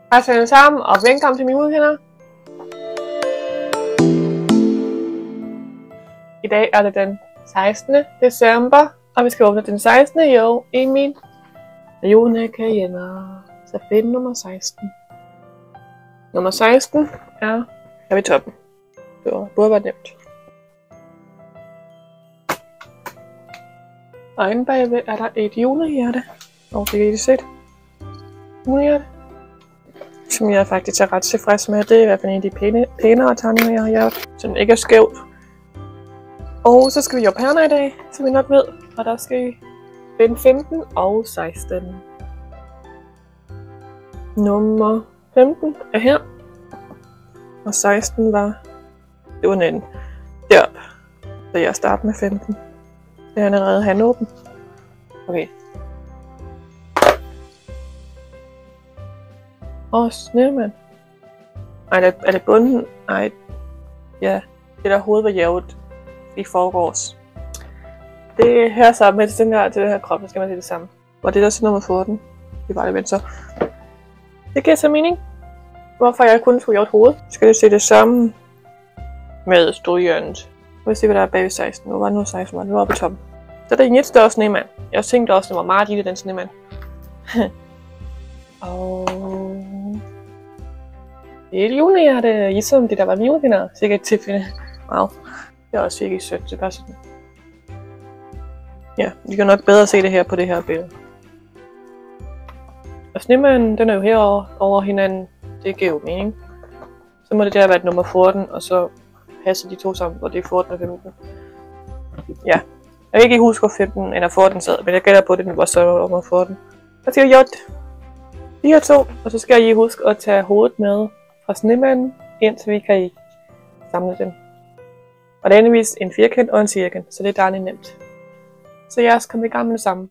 Hej alle sammen, og velkommen til mine udkender. I dag er det den 16. december, og vi skal åbne den 16. i år i min julekalender. Så find nummer 16. Nummer 16 er her ved toppen. Det burde være nemt. Og inde bagved er der et julehjerte. Og det kan I se. Julehjerte. Som jeg faktisk er ret tilfreds med. Det er i hvert fald en af de pænere tegninger, jeg har lavet. Så den ikke er skævt. Og så skal vi jo pærner i dag, som I nok ved. Og der skal I finde 15 og 16. Nummer 15 er her. Og 16 var... Det var den deroppe. Så jeg starter med 15. Det er allerede handåben. Okay. Snemand. Ej, er det bunden? Ej. Ja, det der hoved var jævnt i forgårs. Det her sammen med den her krop, så skal man se det samme. Og det der så nummer 14. Det var det vel så. Det giver så mening. Hvorfor jeg kun skulle jævnt hoved. Skal det se det samme med storhjørnet. Lad os se, hvad der er bag ved 16. Hvor var det nu 16? Var det nu oppe i toppen? Så er det en lidt større snemand. Jeg tænkte også, det var meget lille, den snemand. Og... det er et julehjerte, ligesom det der var julevinder. Cirka et tilfælde. Wow. Det er også cirka i sødt, det er bare sådan. Ja, vi kan nok bedre se det her på det her billede. Og snemanden, den er jo herovre over hinanden. Det giver jo mening. Så må det der være et nummer 14, og så passe de to sammen, hvor det er 14 og 15. Ja. Jeg kan ikke huske, hvor 15 eller 14 sad, men jeg gætter på, det var så nummer 14. Så skal jeg de her to, og så skal jeg lige huske at tage hovedet med fra snemanden, indtil vi kan samle den. Og det er endeligvis en firkant og en cirkant, så det er dejligt nemt. Så jeg skal komme i gang med det samme.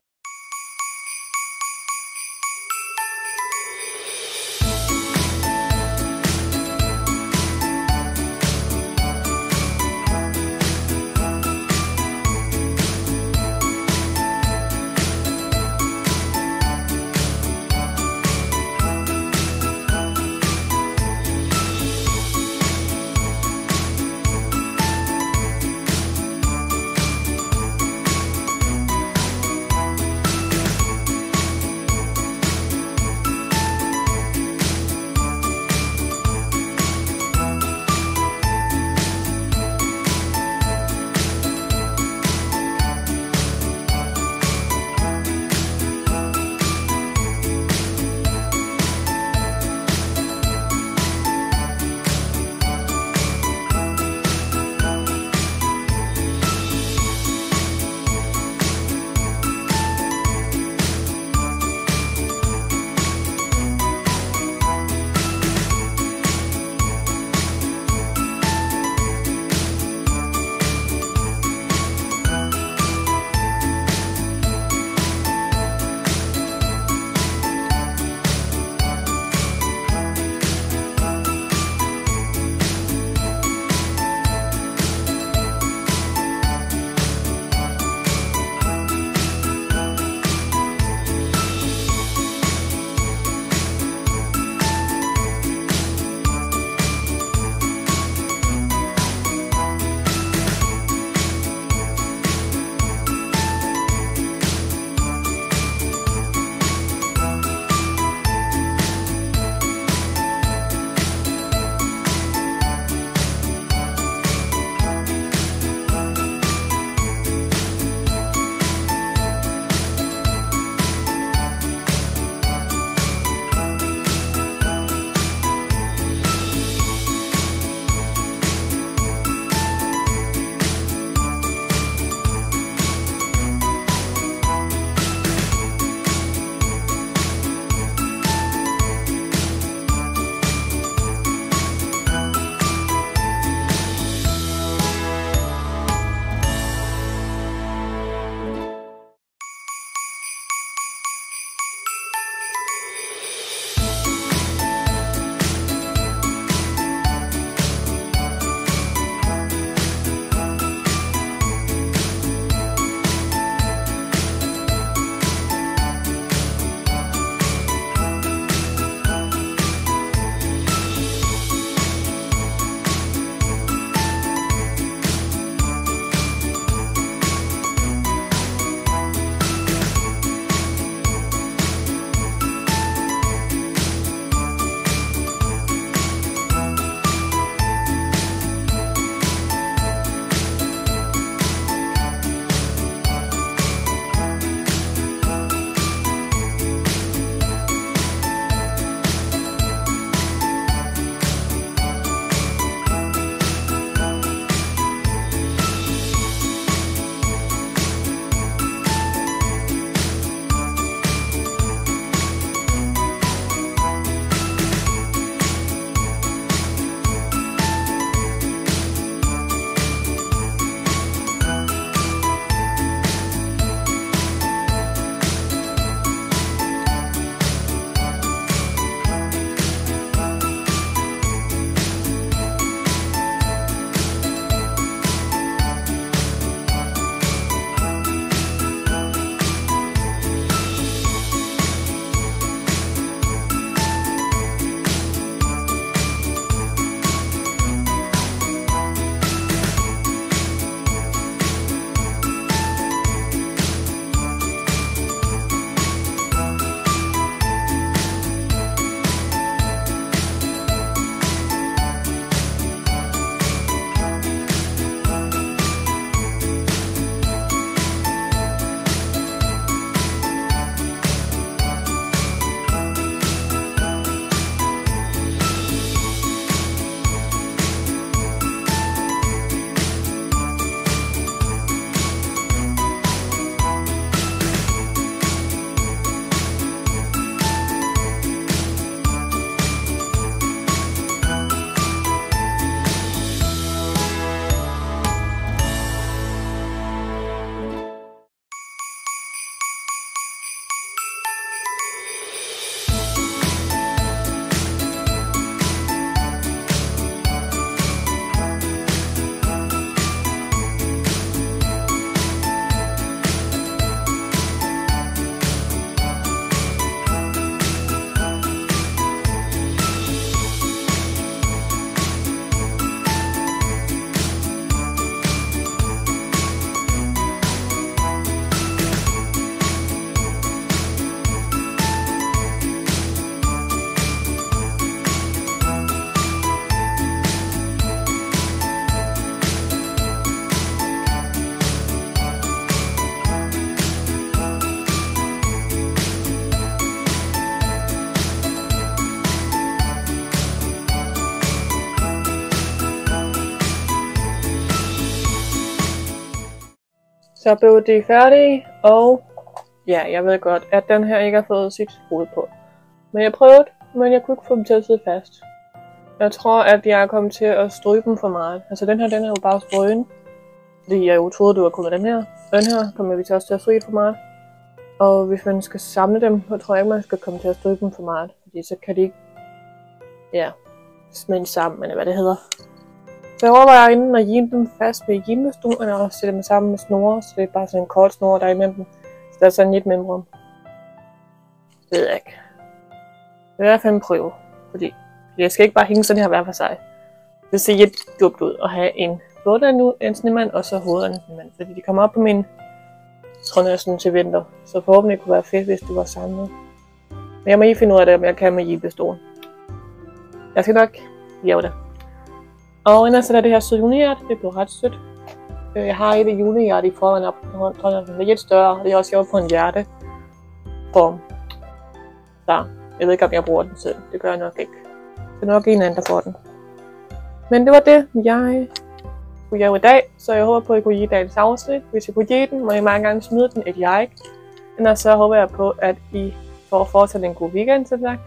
Så blev de færdige, og ja, jeg ved godt, at den her ikke har fået sit hoved på. Men jeg prøvede, men jeg kunne ikke få dem til at sidde fast. Jeg tror, at jeg er kommet til at stryge dem for meget. Altså den her, den er jo bare strøgen. Fordi jeg jo troede, det var kun med den her. Den her kommer vi til også til at stryge for meget. Og hvis man skal samle dem, så tror jeg ikke, man skal komme til at stryge dem for meget. Fordi så kan de ikke, ja, smelte sammen, eller hvad det hedder. Så jeg overvejer inden at give dem fast med hjemmestolen og sætte dem sammen med snore, så det er bare sådan en kort snore, der er imellem dem. Så der er sådan lidt mellemrum. Det ved jeg ikke. Det er i hvert fald en prøve, fordi jeg skal ikke bare hænge sådan her hver for sig. Det ser lidt dumt ud at have en bund af en snemand og så hovedet af en snemand, fordi de kommer op på min sådan til vinter. Så forhåbentlig kunne være fedt, hvis du var samlet. Men jeg må lige finde ud af det, om jeg kan med hjælpestolen. Jeg skal nok lave det. Og ellers er der det her søde junehjerte. Det blev ret sødt. Jeg har et junehjerte i forvejen op på hånden. Det er lidt større. Det er også gjort på en hjerteform. Så jeg ved ikke, om jeg bruger den selv. Det gør jeg nok ikke. Det er nok en anden, der får den. Men det var det, jeg kunne lave i dag. Så jeg håber på, at I kunne give dagens afsnit. Hvis I kunne give den, må I mange gange smide den et like. Ellers så håber jeg på, at I får fortsat en god weekend, som sagt.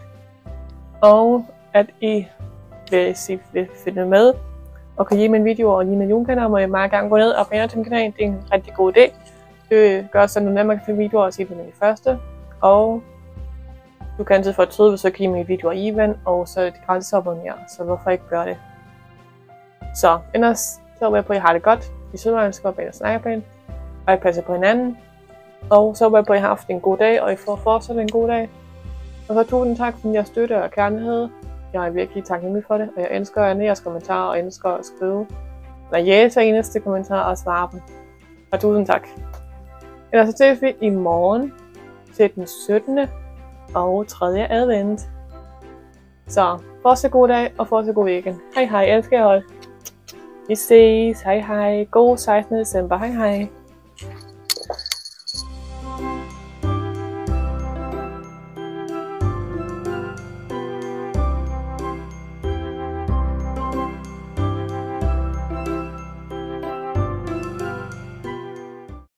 Og at I, hvis I vil finde med og kan give min video og give min julekanaler, må I meget gerne gå ned og abonnere til min kanal. Det er en rigtig god idé. Det gør sådan, at man kan finde videoer og se på min første. Og du kan altid få et tid, hvis du kan give mine videoer i even, og så er det gratis at abonnere, så hvorfor ikke gøre det? Så ellers så håber jeg på, at I har det godt. I Sydlands og bag og snakker pænt, og I passer på hinanden. Og så håber jeg på, at I har haft en god dag, og I får fortsat en god dag. Og så tusind tak for jeres støtte og kærlighed. Jeg er virkelig taknemmelig for det, og jeg elsker jeres kommentarer og elsker at skrive. Når jeg læser eneste kommentar og svarer dem. Og tusind tak. Ellers så ses vi i morgen til den 17. og 3. advent. Så fortsat god dag og fortsat god weekend. Hej hej, elsker jer. Vi ses. Hej hej. God 16. december. Hej hej.